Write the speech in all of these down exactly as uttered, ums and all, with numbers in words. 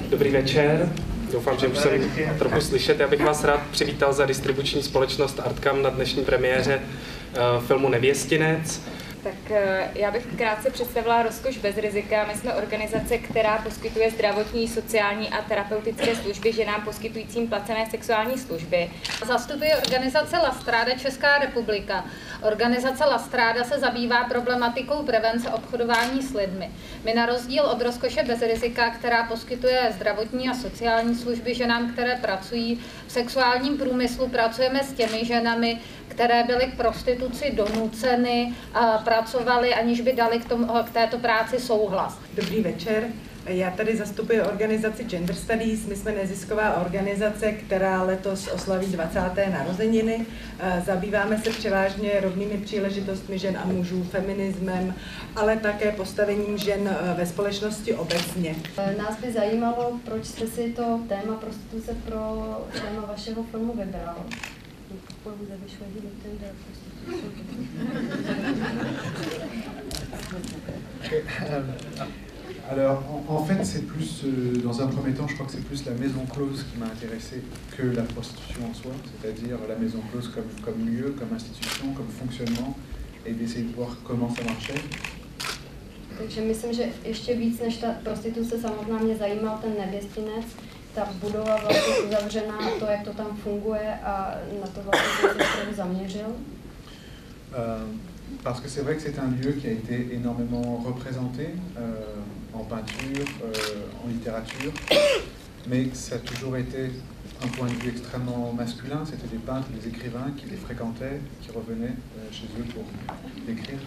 Dobrý večer, doufám, že už jsem trochu slyšet. Já bych vás rád přivítal za distribuční společnost Artcam na dnešní premiéře filmu Nevěstinec. Tak já bych krátce představila Rozkoš bez rizika. My jsme organizace, která poskytuje zdravotní, sociální a terapeutické služby ženám poskytujícím placené sexuální služby. Zastupuje organizace La Strada Česká republika. Organizace La Strada se zabývá problematikou prevence obchodování s lidmi. My na rozdíl od Rozkoše bez rizika, která poskytuje zdravotní a sociální služby ženám, které pracují v sexuálním průmyslu, pracujeme s těmi ženami, které byly k prostituci donuceny, pracovaly, aniž by dali k, tomu, k této práci souhlas. Dobrý večer. Já tady zastupuji organizaci Gender Studies. My jsme nezisková organizace, která letos oslaví dvacáté narozeniny. Zabýváme se převážně rovnými příležitostmi žen a mužů, feminismem, ale také postavením žen ve společnosti obecně. Nás by zajímalo, proč jste si to téma prostituce pro téma vašeho filmu vybral. Alors, en, en fait, c'est plus, euh, dans un premier temps, je crois que c'est plus la maison close qui m'a intéressé que la prostitution en soi, c'est-à-dire la maison close comme, comme lieu, comme institution, comme fonctionnement, et d'essayer de voir comment ça marchait. Takže myslím, že ještě víc než ta prostituce samotná mě zajímal ten Nevěstinec, ta budova vlastně uzavřená, to, jak to tam funguje a na to vlastně jsem se opravdu zaměřil. Euh, parce que c'est vrai que c'est un lieu qui a été énormément représenté euh, en peinture, euh, en littérature, mais ça a toujours été un point de vue extrêmement masculin. C'était des peintres, des écrivains qui les fréquentaient, qui revenaient euh, chez eux pour écrire.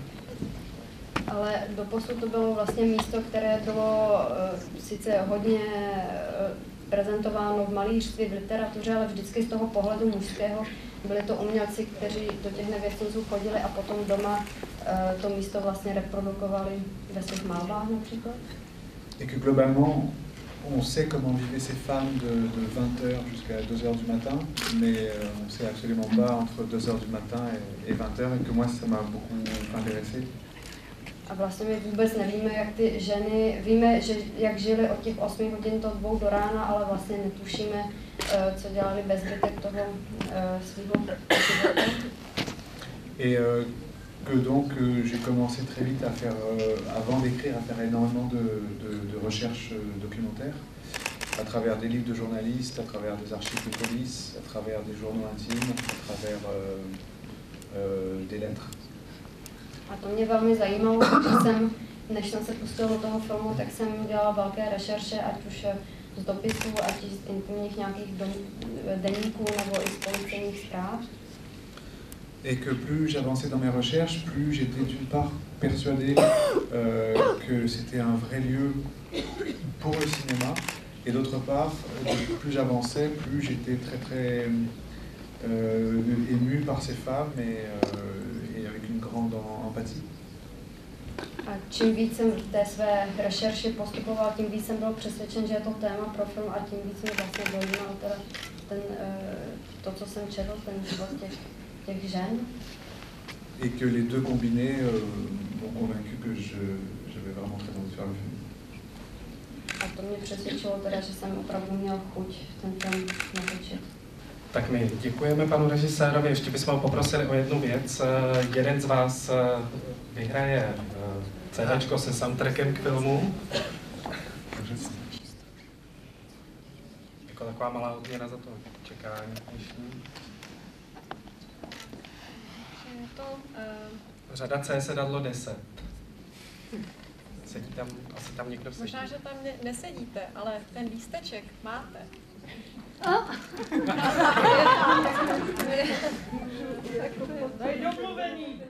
Ale doposud to bylo vlastně místo, které bylo uh, sice hodně uh, prezentováno v malířství, v literatuře, ale vždycky z toho pohledu mužského. Byli to umělci, kteří do těch nevěstinců chodili a potom doma uh, to místo vlastně reprodukovali ve svých malbách například. Et que globalement, on sait comment vivaient ces femmes de, de vingt heures jusqu'à deux heures du matin, mais euh, on sait absolument pas entre deux heures du matin et, et vingt heures, et que moi ça m'a beaucoup intéressé. A vlastně my vůbec nevíme, jak ty ženy, víme, že jak žili od těch osmi hodin do dvou do rána, ale vlastně netušíme, co dělali bez zbytek toho svého života. Et euh, que donc euh, j'ai commencé très vite à faire, euh, avant d'écrire, à faire énormément de, de, de recherches euh, documentaires, à travers des livres de journalistes, à travers des archives de police, à travers des journaux intimes, à travers euh, euh, des lettres. A to mě velmi zajímalo, protože jsem, než jsem se pustil do toho filmu, tak jsem dělala velké rešerše, ať už z dopisů, ať z intimních nějakých dom, deníků nebo i z policejních zpráv. Et que plus j'avançais dans mes recherches, plus j'étais d'une part persuadé euh, que c'était un vrai lieu pour le cinéma, et d'autre part, plus j'avançais, plus j'étais très très euh, ému par ces femmes et, euh, et avec une grande empathie. A čím víc jsem v té své rešerši postupoval, tím víc jsem byl přesvědčen, že je to téma pro film a tím víc mě vlastně zajímal teda ten, to, co jsem četl, ten život těch, těch žen. Et que les deux combinés euh, m'ont convaincu que je, j'avais vraiment très envie de faire le film. A to mě přesvědčilo teda, že jsem opravdu měl chuť ten film natočit. Tak my děkujeme panu režisérovi, ještě bychom poprosili o jednu věc. Jeden z vás vyhraje CDčko se soundtrackem k filmu. Jako taková malá odměna za to čekání dnešní. Řada C sedadlo deset. Sedí tam, asi tam někdo sedí. Možná, že tam ne- nesedíte, ale ten lísteček máte. Domluvený.